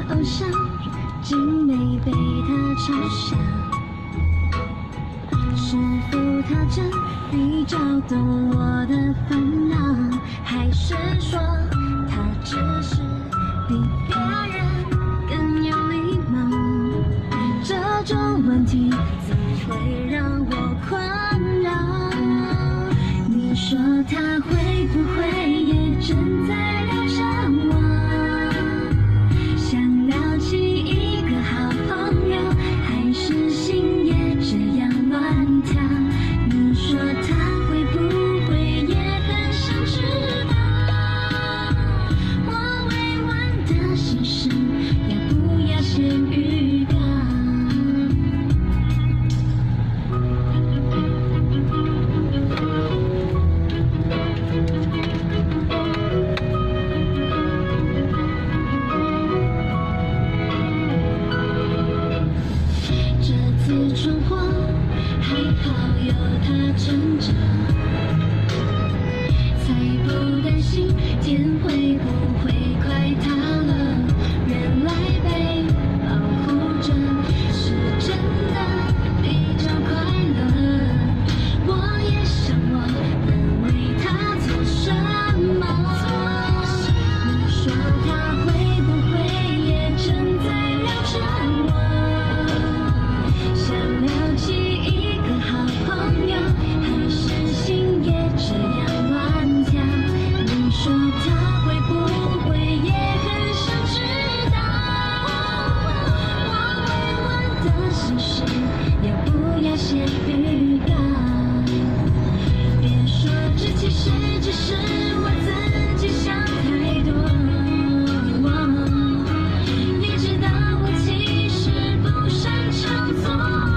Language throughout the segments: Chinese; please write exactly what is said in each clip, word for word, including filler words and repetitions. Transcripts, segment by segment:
偶像，竟没被他嘲笑。是否他真比较懂我的烦恼，还是说他只是比别人更有礼貌？这种问题总会让我困扰。你说他会不会也正在聊着我？想聊起一个好朋友，还是心也这样乱跳？你说他会不会也很想知道我委婉的心事，要不要先预告？闯祸还好有他撑着，才不担心天会不会快塌了。原来被保护着是真的比较快乐。我也想我能为他做什么。你说他会不会也正在聊着我？想聊起一个好朋友，还是心也这样乱跳？你说他会不会也很想知道我委婉的心事，要不要先预告？别说这其实只是我自己想太多。你知道我其实不擅长做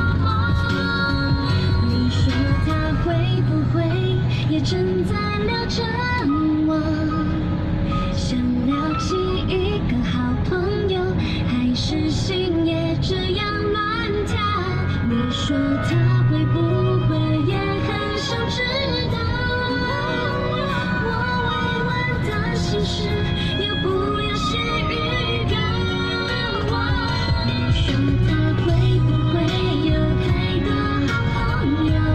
会不会也正在聊着我？想聊起一个好朋友，还是心也这样乱跳？你说他会不会也很想知道我委婉的心事，要不要先预告？你说他会不会有太多好朋友？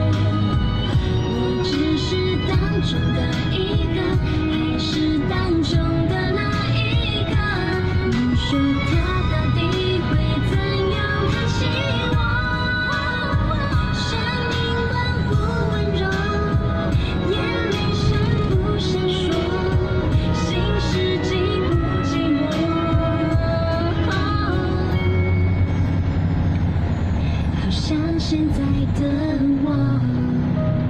中的一个，还是当中的那一个？你说他到底会怎样看起我？声音温不温柔，眼里闪不闪烁，心事寂不寂寞？好像现在的我。